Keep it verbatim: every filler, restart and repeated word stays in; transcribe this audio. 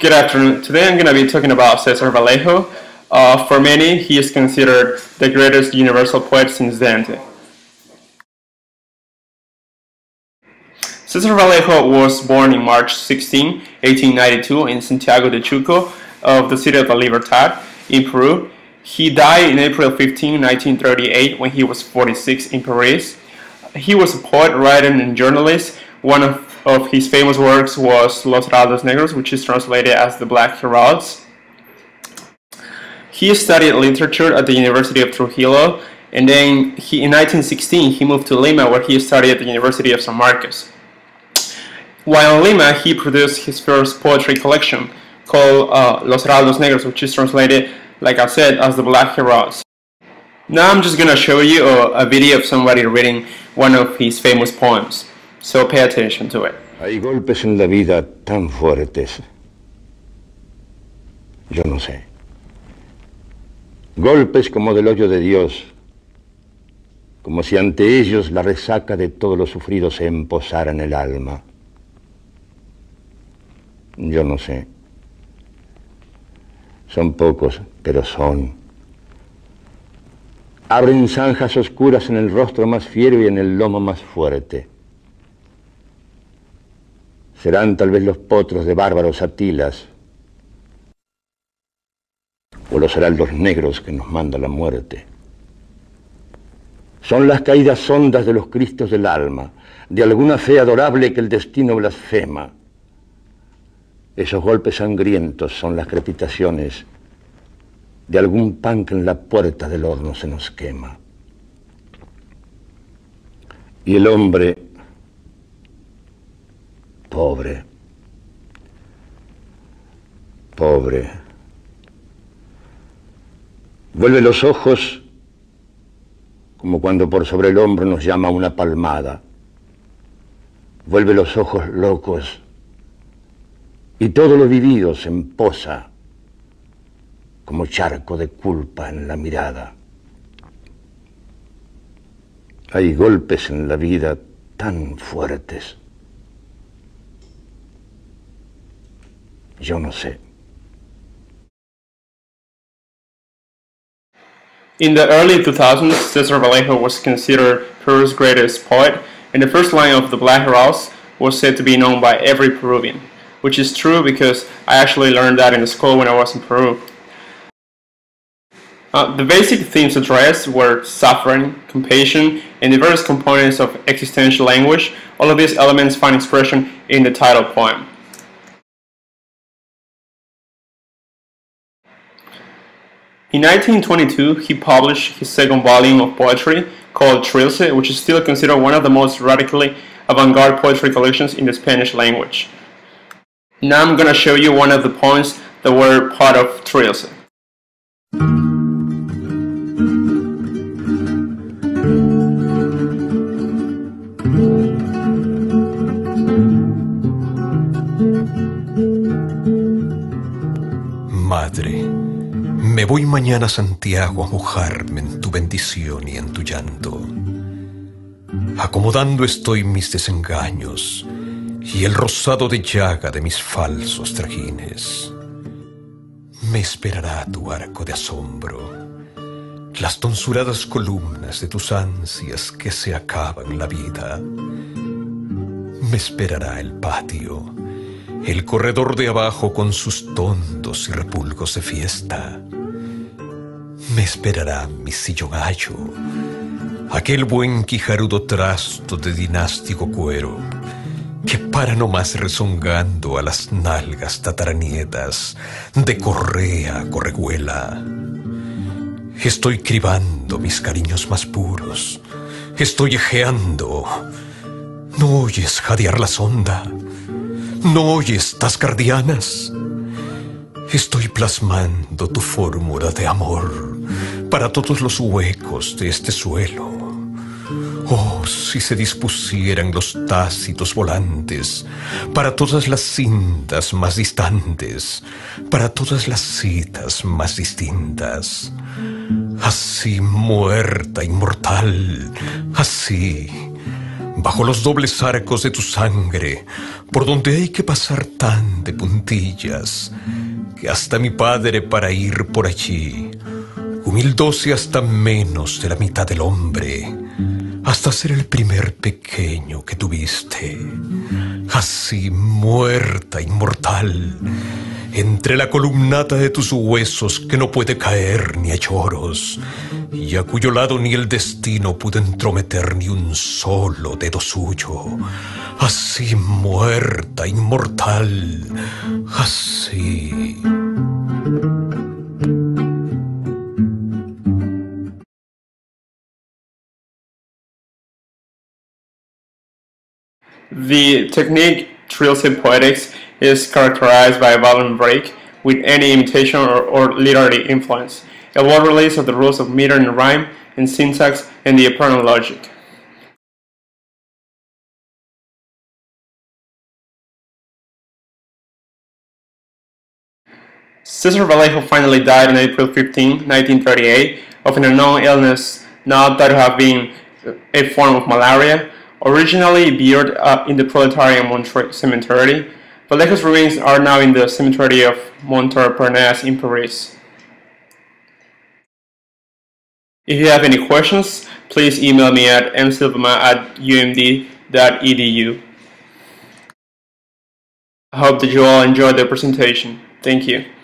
Good afternoon. Today I'm going to be talking about Cesar Vallejo. Uh, for many, he is considered the greatest universal poet since Dante. Cesar Vallejo was born in March sixteenth, eighteen ninety-two in Santiago de Chuco of the city of La Libertad in Peru. He died in April fifteenth, nineteen thirty-eight when he was forty-six in Paris. He was a poet, writer, and journalist. One of, of his famous works was Los Heraldos Negros, which is translated as the Black Heralds. He studied literature at the University of Trujillo, and then he, in nineteen sixteen he moved to Lima, where he studied at the University of San Marcos. While in Lima, he produced his first poetry collection called uh, Los Heraldos Negros, which is translated, like I said, as the Black Heralds. Now I'm just going to show you a, a video of somebody reading one of his famous poems, so pay attention to it. Hay golpes en la vida tan fuertes, yo no sé. Golpes como del hoyo de Dios, como si ante ellos la resaca de todos los sufridos se emposara en el alma. Yo no sé. Son pocos, pero son. Abren zanjas oscuras en el rostro más fiero y en el lomo más fuerte. Serán tal vez los potros de bárbaros Atilas o los heraldos negros que nos manda la muerte. Son las caídas hondas de los cristos del alma, de alguna fe adorable que el destino blasfema. Esos golpes sangrientos son las crepitaciones de algún pan que en la puerta del horno se nos quema. Y el hombre, pobre, pobre, vuelve los ojos como cuando por sobre el hombro nos llama una palmada. Vuelve los ojos locos y todo lo vivido se emposa como charco de culpa en la mirada. Hay golpes en la vida tan fuertes. Yo no sé. In the early two thousands, Cesar Vallejo was considered Peru's greatest poet, and the first line of the Black Heralds was said to be known by every Peruvian, which is true because I actually learned that in school when I was in Peru. Uh, the basic themes addressed were suffering, compassion, and the various components of existential language. All of these elements find expression in the title poem. In nineteen twenty-two, he published his second volume of poetry called Trilce, which is still considered one of the most radically avant-garde poetry collections in the Spanish language. Now I'm going to show you one of the poems that were part of Trilce. Madre, me voy mañana a Santiago a mojarme en tu bendición y en tu llanto. Acomodando estoy mis desengaños y el rosado de llaga de mis falsos trajines. Me esperará tu arco de asombro, las tonsuradas columnas de tus ansias que se acaban la vida. Me esperará el patio, el corredor de abajo con sus tondos y repulgos de fiesta. Me esperará mi sillogallo, aquel buen quijarudo trasto de dinástico cuero que para nomás rezongando a las nalgas tataranietas de correa correguela. Estoy cribando mis cariños más puros, estoy ejeando. ¿No oyes jadear la sonda? ¿No oyes tascardianas? Estoy plasmando tu fórmula de amor para todos los huecos de este suelo. Oh, si se dispusieran los tácitos volantes para todas las cintas más distantes, para todas las citas más distintas. Así muerta, inmortal, así bajo los dobles arcos de tu sangre, por donde hay que pasar tan de puntillas, que hasta mi padre para ir por allí, humildóse hasta menos de la mitad del hombre, hasta ser el primer pequeño que tuviste, así muerta, inmortal, entre la columnata de tus huesos que no puede caer ni a lloros, y a cuyo lado ni el destino pudo entrometer ni un solo dedo suyo, así muerta, inmortal, así. The technique Trilce poetics is characterized by a violent break with any imitation or, or literary influence, a bold release of the rules of meter and rhyme and syntax and the apparent logic. Cesar Vallejo finally died on April fifteenth, nineteen thirty-eight, of an unknown illness not thought to have been a form of malaria. Originally buried uh, in the Proletarian Montreuil Cemetery, Vallejo's remains are now in the cemetery of Montparnasse in Paris. If you have any questions, please email me at m silverman at u m d dot e d u. I hope that you all enjoyed the presentation. Thank you.